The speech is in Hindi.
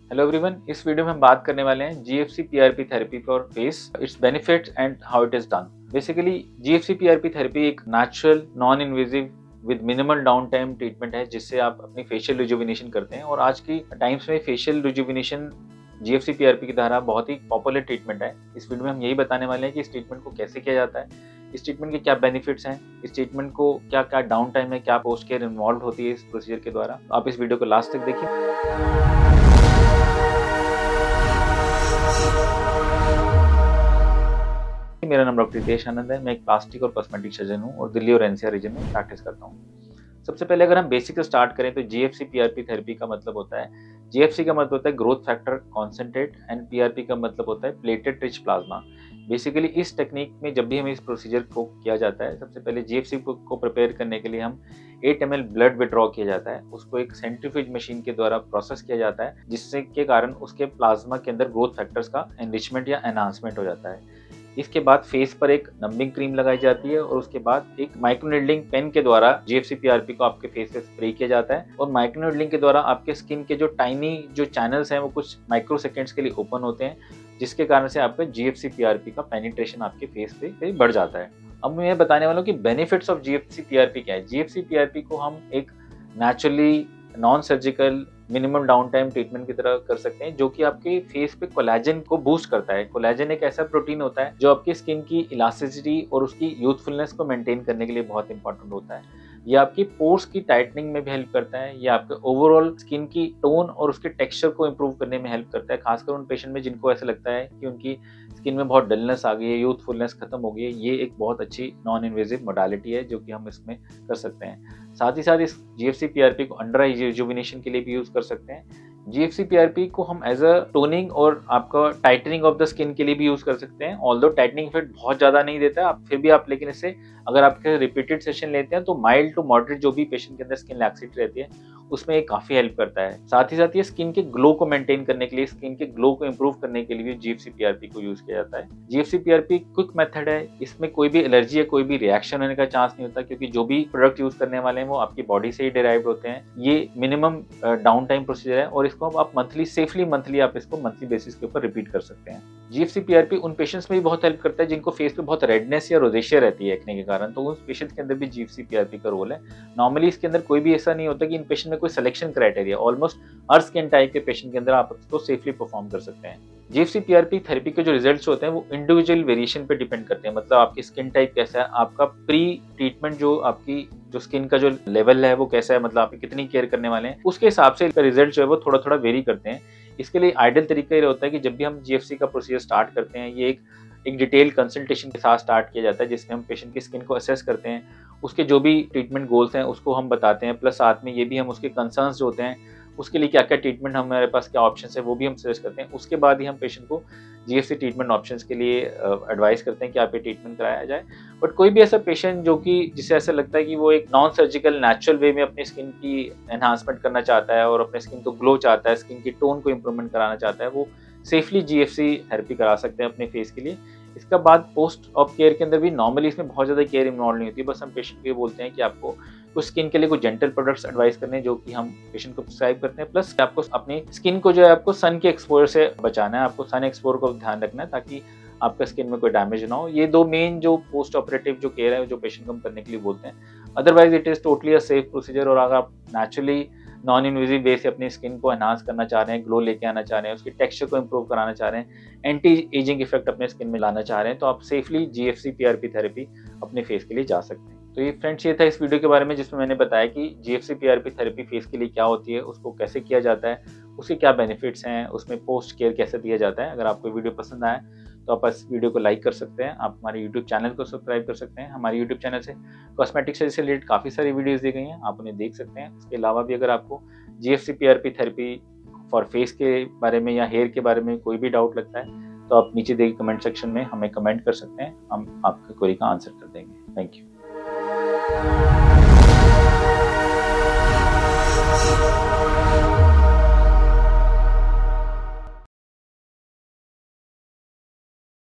हेलो एवरीवन, इस वीडियो में हम बात करने वाले हैं GFC PRP therapy for face, its benefits and how it is done. Basically GFC PRP therapy एक natural non invasive with minimal down time treatment है जिससे आप अपनी फेशियल रिजुविनेशन करते हैं। और आज की टाइम्स में फेशियल रिजुविनेशन जीएफसी पीआरपी की द्वारा बहुत ही पॉपुलर ट्रीटमेंट है। इस वीडियो में हम यही बताने वाले हैं कि इस ट्रीटमेंट को कैसे किया जाता है, इस ट्रीटमेंट के क्या बेनिफिट्स हैं, इस ट्रीटमेंट को क्या क्या डाउन टाइम है, क्या पोस्ट केयर इन्वॉल्व होती है इस प्रोसीजर के द्वारा। आप इस वीडियो को लास्ट तक देखिए। मेरा नाम डॉक्टर रितेश आनंद है। मैं एक प्लास्टिक और कॉस्मेटिक सर्जन हूँ और दिल्ली और एनसीआर रीजन में प्रैक्टिस करता हूँ। सबसे पहले अगर हम बेसिक से स्टार्ट करें तो जीएफसी पीआरपी थेरेपी का मतलब होता है, जीएफसी का मतलब होता है growth factor concentrate and PRP का मतलब होता है प्लेटेड रिच प्लाज्मा। बेसिकली इस टेक्निक में जब भी हमें इस प्रोसीजर को किया जाता है, सबसे पहले जीएफसी को प्रिपेयर करने के लिए हम 8 ml ब्लड विड्रॉ किया जाता है। उसको एक सेंट्रीफ्यूज मशीन के द्वारा प्रोसेस किया जाता है जिससे के कारण उसके प्लाज्मा के अंदर ग्रोथ फैक्टर्स का एनरिचमेंट या एनहांसमेंट हो जाता है। इसके बाद फेस पर एक नंबिंग क्रीम लगाई जाती है और उसके बाद एक माइक्रोनीडलिंग पेन के द्वारा जीएफसी पीआरपी को आपके फेस पे स्प्रे किया जाता है। और माइक्रोनीडलिंग के द्वारा आपके स्किन के जो टाइनी जो चैनल्स हैं वो कुछ माइक्रो सेकेंड्स के लिए ओपन होते हैं, जिसके कारण से आपका जीएफसी पीआरपी का पेनिट्रेशन आपके फेस पे बढ़ जाता है। अब मैं बताने वाला हूँ कि बेनिफिट्स ऑफ जीएफसी पीआरपी क्या है। जीएफसी पीआरपी को हम एक naturally non surgical minimum down time treatment की तरह कर सकते हैं, जो कि आपके फेस पे कोलेजन को बूस्ट करता है। कोलेजन एक ऐसा प्रोटीन होता है जो आपकी स्किन की इलास्टिसिटी और उसकी यूथफुलनेस को मेंटेन करने के लिए बहुत इंपॉर्टेंट होता है। ये आपकी पोर्स की टाइटनिंग में भी हेल्प करता है, ये आपके ओवरऑल स्किन की टोन और उसके टेक्सचर को इंप्रूव करने में हेल्प करता है, खासकर उन पेशेंट में जिनको ऐसा लगता है कि उनकी स्किन में बहुत डलनेस आ गई है, यूथफुलनेस खत्म हो गई है। ये एक बहुत अच्छी नॉन इन्वेजिव मोडालिटी है जो कि हम इसमें कर सकते हैं। साथ ही साथ इस जीएफसी पीआरपी को अंडर आई रिजुविनेशन के लिए भी यूज कर सकते हैं। जीएफसी पीआरपी को हम एज अ टोनिंग और आपका टाइटनिंग ऑफ द स्किन के लिए भी यूज कर सकते हैं। ऑल्दो टाइटनिंग इफेक्ट बहुत ज्यादा नहीं देता है, आप फिर भी आप लेकिन इससे अगर आप रिपीटेड सेशन लेते हैं तो माइल्ड टू मॉडरेट जो भी पेशेंट के अंदर स्किन लैक्सिटी रहती है उसमें ये काफी हेल्प करता है। साथ ही साथ ये स्किन के ग्लो को मेंटेन करने के लिए, स्किन के ग्लो को इंप्रूव करने के लिए भी जीएफसी पीआरपी को यूज किया जाता है। जीएफसी पीआरपी क्विक मेथड है, इसमें कोई भी एलर्जी या कोई भी रिएक्शन होने का चांस नहीं होता क्योंकि जो भी प्रोडक्ट यूज करने वाले हैं वो आपकी बॉडी से ही डिराइव्ड होते हैं। ये मिनिमम डाउन टाइम प्रोसीजर है और इसको आप मंथली आप इसको मंथली बेसिस के ऊपर रिपीट कर सकते हैं। जीएफसी पीआरपी उन पेशेंट्स में भी बहुत हेल्प करता है जिनको फेस पे बहुत रेडनेस या रोजेशिया रहती है एक्ने के कारण, तो उस पेशेंट के अंदर भी जीएफसी पीआरपी का रोल है। नॉर्मली इसके अंदर कोई भी ऐसा नहीं होता कि इन पेशेंट में कोई सिलेक्शन क्राइटेरिया, ऑलमोस्ट हर स्किन टाइप के पेशेंट के अंदर आप इसको सेफली परफॉर्म कर सकते हैं। जीएफसी पीआरपी थेरेपी के जो रिजल्ट्स होते हैं वो इंडिविजुअल वेरिएशन पे डिपेंड करते हैं, मतलब आपकी स्किन टाइप कैसा है, आपका प्री ट्रीटमेंट जो आपकी जो स्किन का जो लेवल है वो कैसा है, मतलब आप कितनी केयर करने वाले हैं, उसके हिसाब से रिजल्ट जो है वो थोड़ा थोड़ा वेरी करते हैं। इसके लिए आइडियल तरीका ये होता है कि जब भी हम जीएफसी का प्रोसीजर स्टार्ट करते हैं, ये एक डिटेल कंसल्टेशन के साथ स्टार्ट किया जाता है जिसमें हम पेशेंट की स्किन को असेस करते हैं, उसके जो भी ट्रीटमेंट गोल्स हैं उसको हम बताते हैं, प्लस साथ में ये भी हम उसके कंसर्न्स जो होते हैं उसके लिए क्या क्या ट्रीटमेंट हमारे पास क्या ऑप्शन है वो भी हम सजेस्ट करते हैं। उसके बाद ही हम पेशेंट को जीएफसी ट्रीटमेंट ऑप्शंस के लिए एडवाइस करते हैं कि आप ये ट्रीटमेंट कराया जाए। बट कोई भी ऐसा पेशेंट जो कि जिसे ऐसा लगता है कि वो एक नॉन सर्जिकल नेचुरल वे में अपनी स्किन की एनहांसमेंट करना चाहता है और अपने स्किन को ग्लो चाहता है, स्किन की टोन को इम्प्रूवमेंट कराना चाहता है, वो सेफली जीएफसी थेरेपी करा सकते हैं अपने फेस के लिए। इसका बाद पोस्ट ऑफ केयर के अंदर भी नॉर्मली इसमें बहुत ज़्यादा केयर इन्वॉल्व नहीं होती, बस हम पेशेंट को ये बोलते हैं कि आपको कुछ स्किन के लिए कुछ जेंटल प्रोडक्ट्स एडवाइस करने हैं जो कि हम पेशेंट को प्रिस्क्राइब करते हैं, प्लस आपको अपनी स्किन को जो है आपको सन के एक्सपोजर से बचाना है, आपको सन एक्सपोजर को ध्यान रखना है ताकि आपका स्किन में कोई डैमेज ना हो। ये दो मेन जो पोस्ट ऑपरेटिव जो केयर है जो पेशेंट को हम करने के लिए बोलते हैं। Otherwise it is totally a safe procedure. और अगर आप नेचुरली नॉन इन्वेजिव वे से अपनी स्किन को एनहांस करना चाह रहे हैं, ग्लो लेके आना चाह रहे हैं, उसकी टेक्सचर को इंप्रूव कराना चाह रहे हैं, एंटी एजिंग इफेक्ट अपने स्किन में लाना चाह रहे हैं, तो आप सेफली जीएफसी पीआरपी थेरेपी अपने फेस के लिए जा सकते हैं। तो ये फ्रेंड्स ये था इस वीडियो के बारे में जिसमें मैंने बताया कि जीएफसी पीआरपी थेरेपी फेस के लिए क्या होती है, उसको कैसे किया जाता है, उसके क्या बेनिफिट्स हैं, उसमें पोस्ट केयर कैसे दिया जाता है। अगर आपको वीडियो पसंद आए तो आप इस वीडियो को लाइक कर सकते हैं, आप हमारे यूट्यूब चैनल को सब्सक्राइब कर सकते हैं। हमारे यूट्यूब चैनल से कॉस्मेटिक्स से रिलेटेड काफ़ी सारी वीडियोज़ दी गई हैं, आप उन्हें देख सकते हैं। इसके अलावा भी अगर आपको GFC PRP therapy for face के बारे में या हेयर के बारे में कोई भी डाउट लगता है तो आप नीचे दिए कमेंट सेक्शन में हमें कमेंट कर सकते हैं, हम आपकी क्वेरी का आंसर कर देंगे। Thank you.